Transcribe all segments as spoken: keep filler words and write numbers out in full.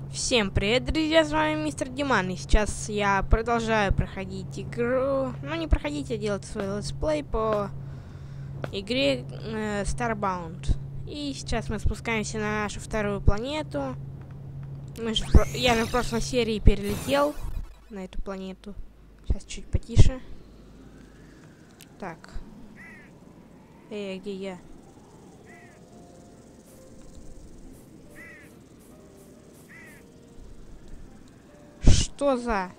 Всем привет, друзья, с вами Мистер Диман, и сейчас я продолжаю проходить игру, ну не проходить, а делать свой летсплей по игре э, Starbound. И сейчас мы спускаемся на нашу вторую планету. Мы же, я же в прошлой серии перелетел на эту планету. Сейчас чуть потише. Так. Эй, где я? Что за...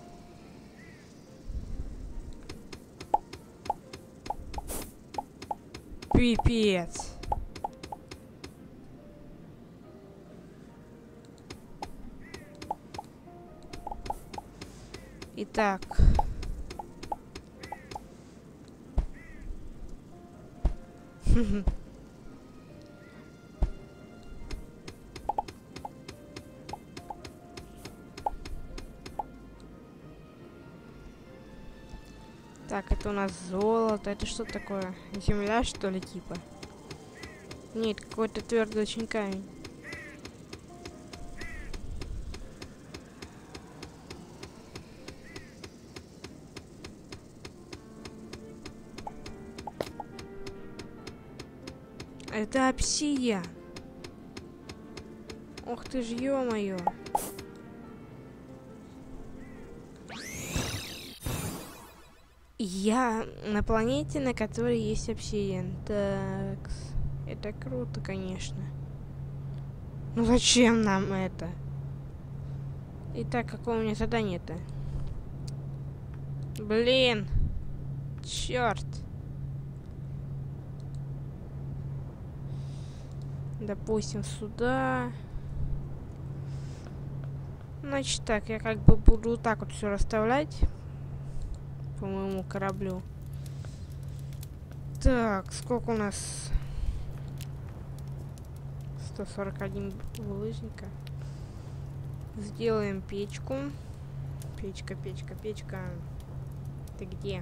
Пипец. Итак. Так, это у нас золото. Это что такое? Земля, что ли, типа? Нет, какой-то твердый очень камень. Это обсидиан. Ох ты ж, ё-моё. Я на планете, на которой есть обсидиан. Так, это круто, конечно. Ну зачем нам это? Итак, какое у меня задание-то? Блин. Черт. Допустим, сюда. Значит так, я как бы буду вот так вот все расставлять по моему кораблю. Так, сколько у нас? сто сорок один булыжника. Сделаем печку. Печка, печка, печка. Ты где?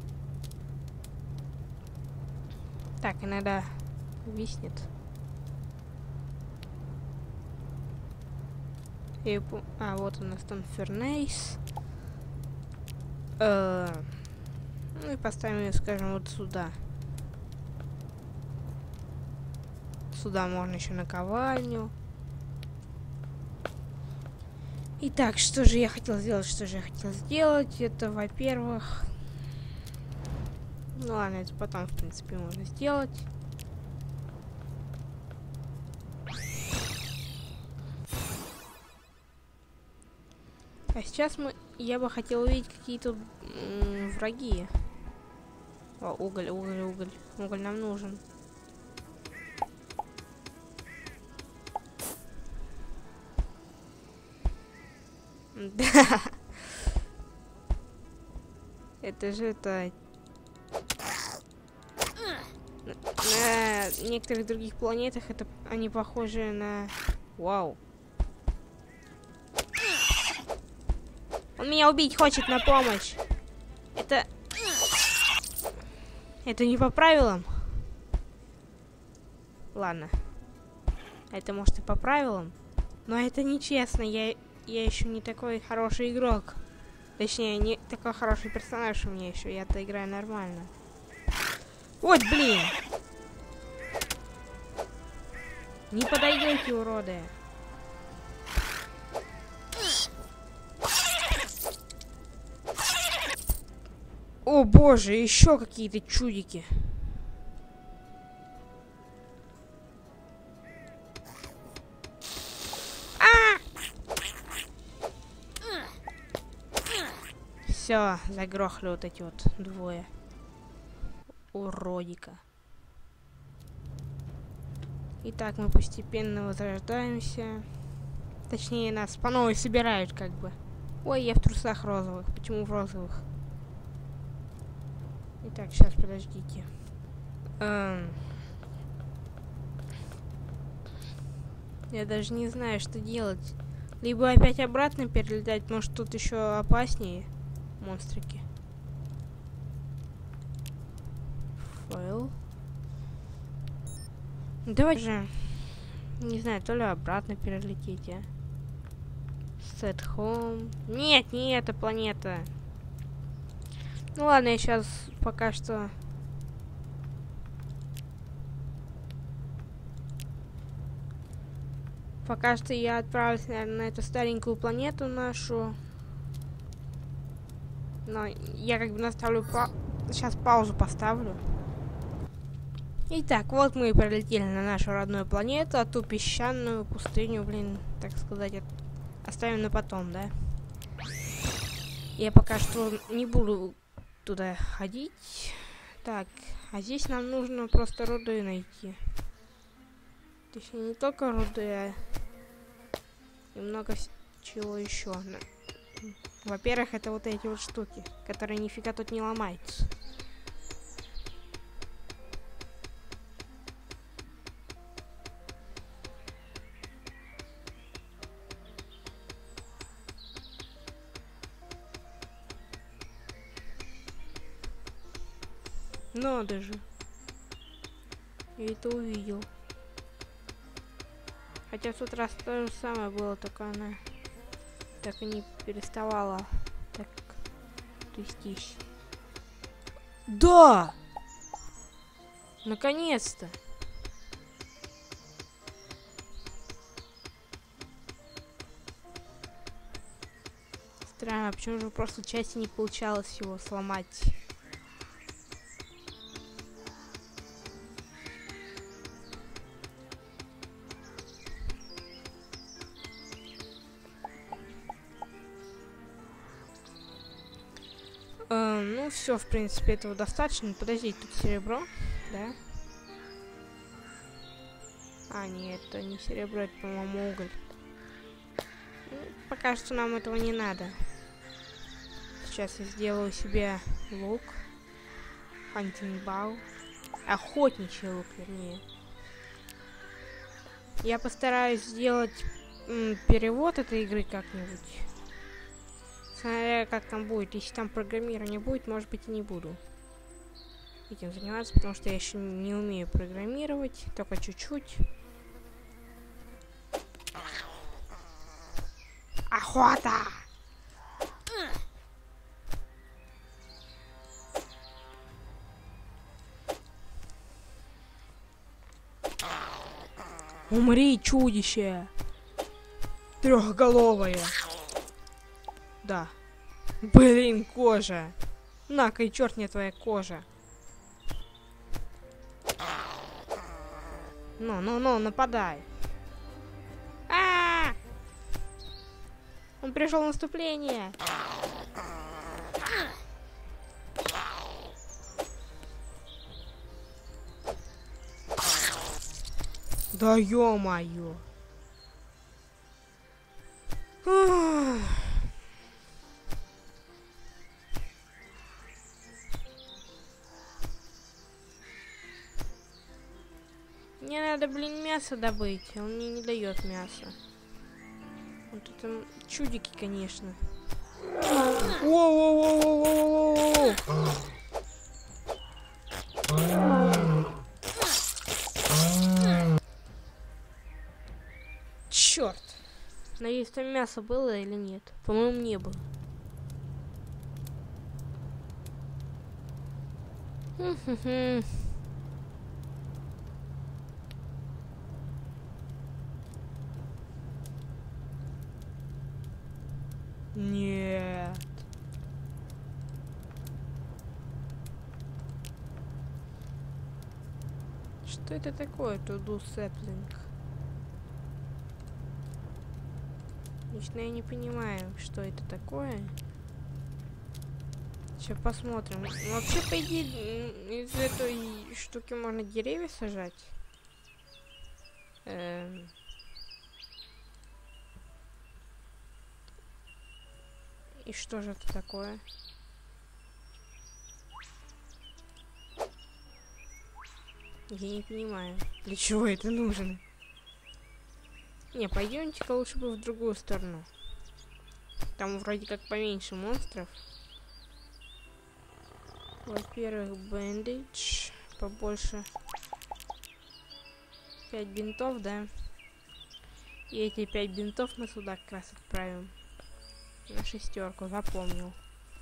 Так, иногда виснет. А, вот у нас там фернейс. Э -э ну и поставим ее, скажем, вот сюда. Сюда можно еще наковальню. Итак, что же я хотел сделать? Что же я хотел сделать? Это, во-первых... Ну ладно, это потом, в принципе, можно сделать. А сейчас мы, я бы хотел увидеть какие-то враги. О, уголь, уголь, уголь. Уголь нам нужен. Да. Это же это... На некоторых других планетах это они похожи на... Вау. Он меня убить хочет, на помощь. Это... Это не по правилам? Ладно. Это может и по правилам. Но это нечестно. Я, я еще не такой хороший игрок. Точнее, не такой хороший персонаж у меня еще. Я-то играю нормально. Вот, блин! Не подойдете, уроды. О боже, еще какие-то чудики. А! Все, загрохли вот эти вот двое. Уродика. Итак, мы постепенно возрождаемся. Точнее, нас по новой собирают, как бы. Ой, я в трусах розовых. Почему в розовых? Итак, сейчас, подождите. Эм... Я даже не знаю, что делать. Либо опять обратно перелетать, может тут еще опаснее монстрики. Файл. Давай же, не знаю, то ли обратно перелететь, а. Set home. Нет, не эта планета. Ну ладно, я сейчас пока что... Пока что я отправлюсь, наверное, на эту старенькую планету нашу. Но я как бы наставлю... Па... Сейчас паузу поставлю. Итак, вот мы и пролетели на нашу родную планету, а ту песчаную пустыню, блин, так сказать, от... оставим на потом, да? Я пока что не буду туда ходить. Так, а здесь нам нужно просто руды найти. Точнее, не только руды, а и много чего еще. Во-первых, это вот эти вот штуки, которые нифига тут не ломаются. Надо же. Я это увидел. Хотя в тот раз то же самое было, только она так и не переставала так трястись. Да! Наконец-то! Странно, почему же в прошлой части не получалось его сломать? Uh, ну все, в принципе, этого достаточно. Подожди, тут серебро, да? А, нет, это не серебро, это, по-моему, уголь. Ну, пока что нам этого не надо. Сейчас я сделаю себе лук. Hunting bow. Охотничий лук, вернее. Я постараюсь сделать м, перевод этой игры как-нибудь. Смотря как там будет. Если там программирования будет, может быть, и не буду этим заниматься, потому что я еще не умею программировать, только чуть-чуть. Охота! Умри, чудище! Трехголовое! Да. Блин, кожа. На-ка, и черт мне твоя кожа. Ну, ну, ну, нападай. А-а-а! Он пришел в наступление. Да ё-моё. Мне надо, блин, мясо добыть. Он мне не дает мясо. Вот это чудики, конечно. Воу-воу-воу-воу-воу-воу-воу! Черт! Надеюсь, там мясо было или нет? По-моему, не было. Хм-хм-хм. Нет. Что это такое, туду сэплинг? Лично я не понимаю, что это такое. Сейчас посмотрим. Вообще, по идее, из этой штуки можно деревья сажать. Эм... И что же это такое? Я не понимаю, для чего это нужно. Не, пойдемте-ка лучше бы в другую сторону. Там вроде как поменьше монстров. Во-первых, бэндидж. Побольше. Пять бинтов, да. И эти пять бинтов мы сюда как раз отправим. На шестерку, запомнил.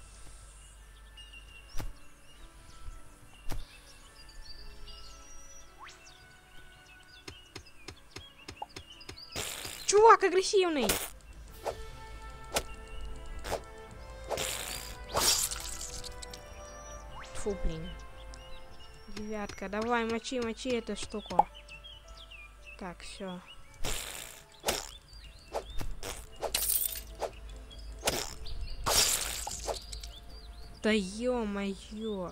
Чувак агрессивный! Фу, блин. Девятка, давай, мочи, мочи эту штуку. Так, все. Да ё-моё.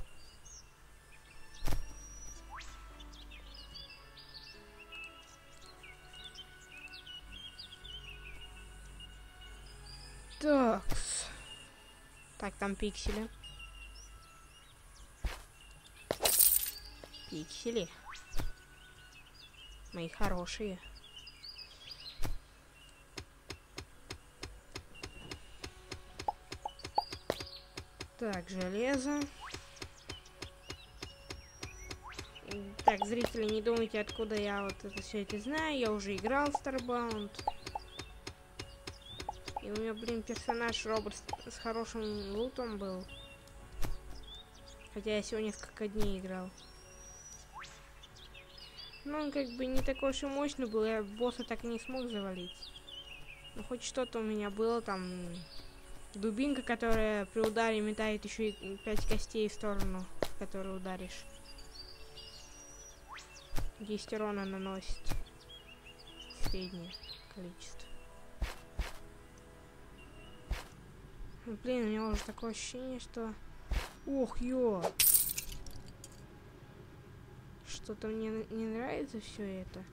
Такс. Так, там пиксели. Пиксели. Мои хорошие. Так, железо. Так, зрители, не думайте, откуда я вот это все это знаю. Я уже играл в Starbound. И у меня, блин, персонаж робот с, с хорошим лутом был. Хотя я всего несколько дней играл. Но он как бы не такой уж и мощный был. Я босса так и не смог завалить. Но хоть что-то у меня было там. Дубинка, которая при ударе метает еще и пять костей в сторону, в которую ударишь. десять урона наносит. Среднее количество. Блин, у меня уже такое ощущение, что... Ох, ё! Что-то мне не нравится все это.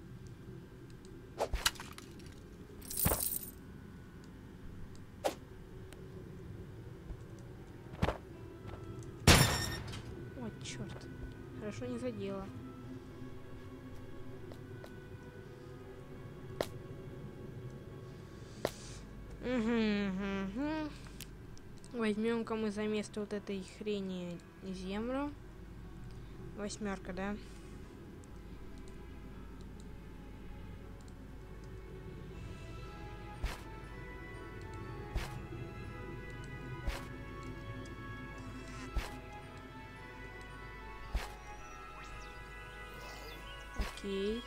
О, черт. Хорошо не задело. Угу, угу. Возьмем-ка мы за место вот этой хрени землю. Восьмерка, да? Окей.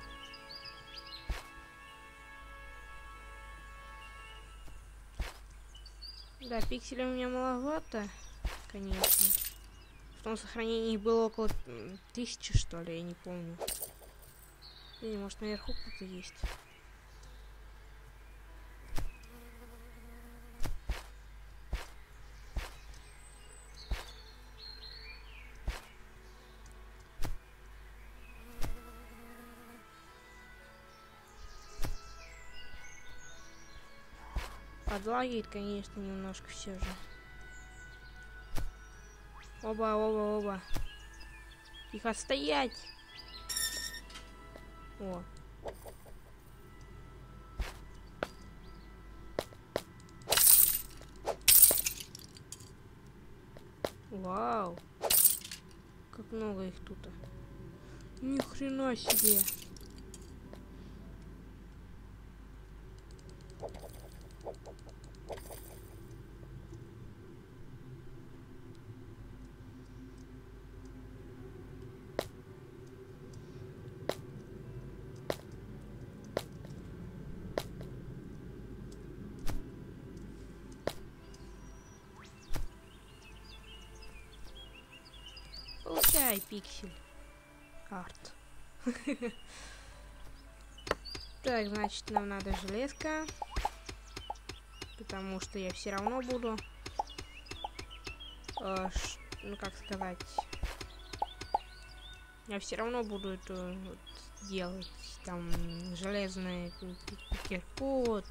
Да, пикселей у меня маловато, конечно. В том сохранении было около тысячи, что ли, я не помню. Или, может, наверху кто-то есть. Подлагивает, конечно, немножко все же. Оба, оба, оба. Их отстоять. О. Вау. Как много их тут. Ни хрена себе. Получай, пиксель. Арт. Так, значит, нам надо железка. Потому что я все равно буду... Э, ш, ну, как сказать... Я все равно буду это вот делать. Там, железный кирпот.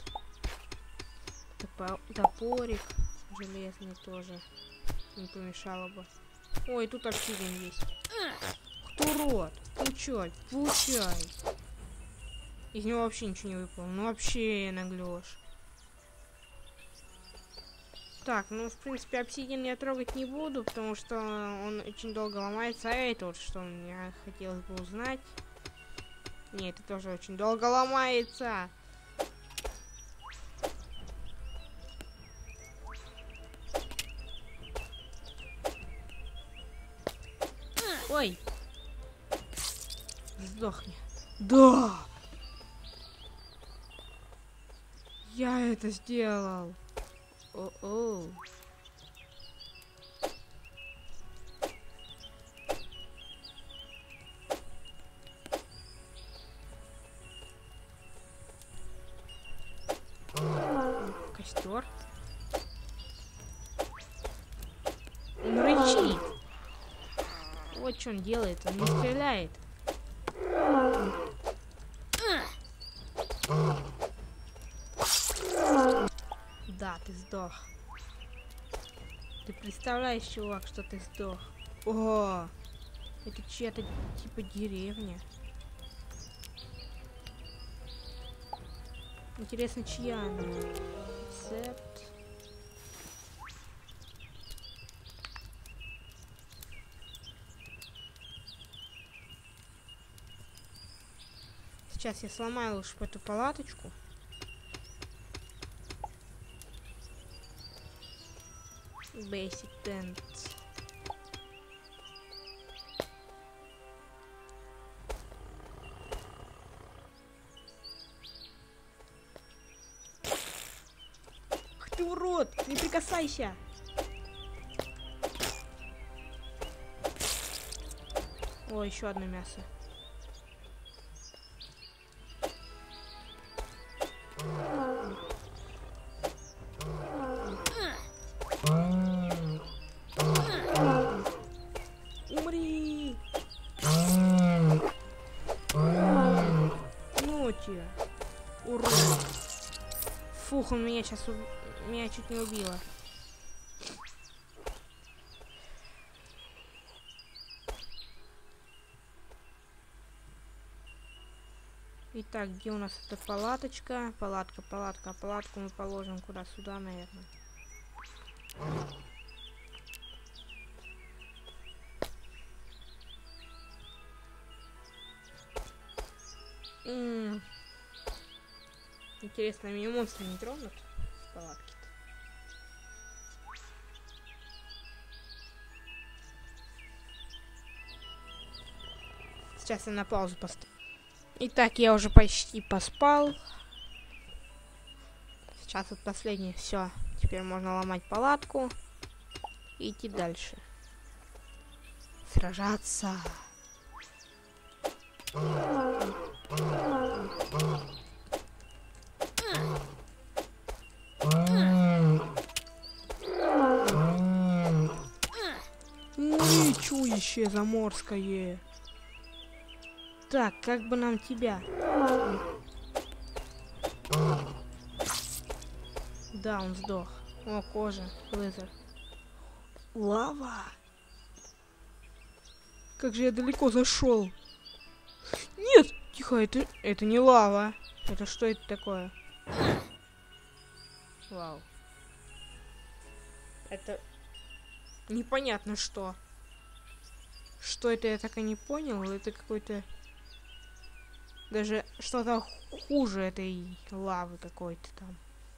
Топорик. Железный тоже. Не помешало бы. Ой, тут обсидиан есть. Кто урод? Получай, получай. Из него вообще ничего не выпало. Ну вообще наглёшь. Так, ну в принципе обсидиан я трогать не буду, потому что он очень долго ломается. А это вот что мне хотелось бы узнать. Нет, это тоже очень долго ломается. Ой. Сдохни. Да! Я это сделал. О-о. Костер. Он рычит. Вот что он делает. Он не стреляет. Да, ты сдох. Ты представляешь, чувак, что ты сдох? О, это чья-то типа деревня. Интересно, чья она? Рецепт. Сейчас я сломаю лучше эту палаточку. Basic tent. Ах ты урод! Не прикасайся! О, еще одно мясо. Умри! Ну тебя, урод! Фух, он меня сейчас уб... меня чуть не убило. Итак, где у нас эта палаточка? Палатка, палатка, палатку мы положим куда? Сюда, наверное. М-м. Интересно, меня монстры не тронут с палатки-то? Сейчас я на паузу поставлю. Итак, я уже почти поспал. Сейчас вот последнее. Все. Теперь можно ломать палатку и идти дальше. Сражаться. Ой, чудище заморское. Так, как бы нам тебя? Да, он сдох. О, кожа, лазер. Лава. Как же я далеко зашел. Нет, тихо, это, это не лава. Это что это такое? Вау. Это непонятно что. Что это, я так и не понял. Это какой-то... Даже что-то хуже этой лавы какой-то там.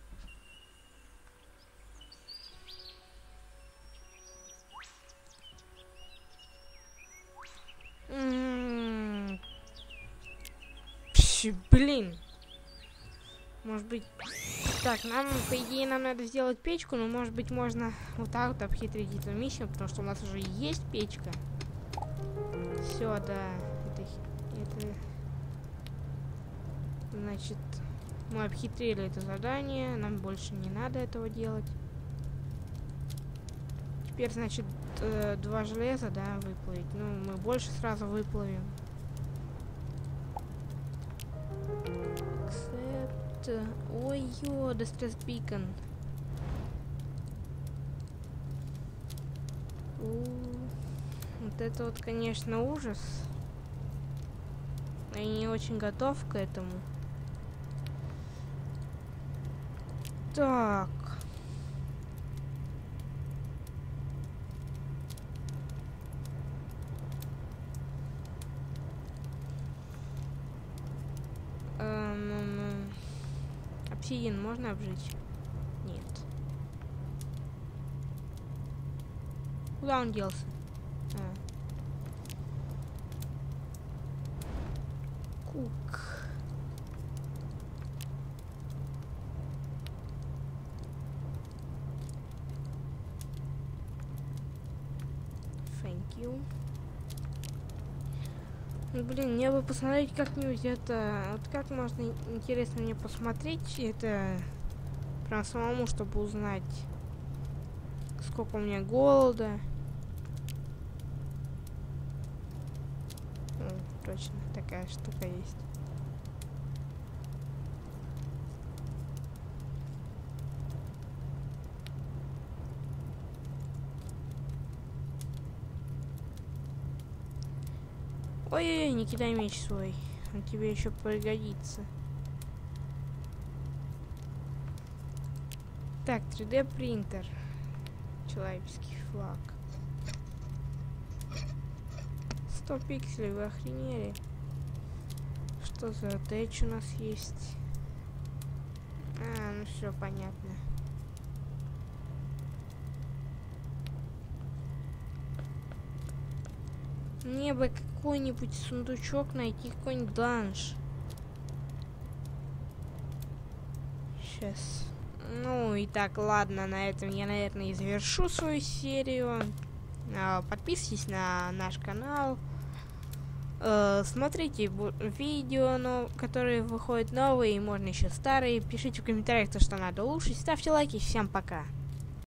М-м-м. Пш, блин. Может быть... Так, нам, по идее, нам надо сделать печку, но, может быть, можно вот так вот обхитрить эту миссию, потому что у нас уже есть печка. Все, да. Это... это... Значит, мы обхитрили это задание, нам больше не надо этого делать. Теперь, значит, э, два железа, да, выплавить. Ну, мы больше сразу выплавим. Accept. Ой-ё, Distress Beacon. Вот это вот, конечно, ужас. Я не очень готов к этому. Так. Обсидиан можно обжечь? Нет. Куда он делся? А. Кук. Thank you. Блин, мне бы посмотреть как-нибудь это... Вот как можно, интересно мне посмотреть это... Прям самому, чтобы узнать, сколько у меня голода. О, точно, такая штука есть. Ой-ой-ой, не кидай меч свой. Он тебе еще пригодится. Так, три дэ принтер. Человеческий флаг. сто пикселей, вы охренели? Что за тэч у нас есть? А, ну все понятно. Мне бы какой-нибудь сундучок найти, какой-нибудь данж. Сейчас. Ну и так, ладно, на этом я, наверное, и завершу свою серию. Подписывайтесь на наш канал. Смотрите видео, которые выходят новые, и можно еще старые. Пишите в комментариях то, что надо улучшить. Ставьте лайки. Всем пока.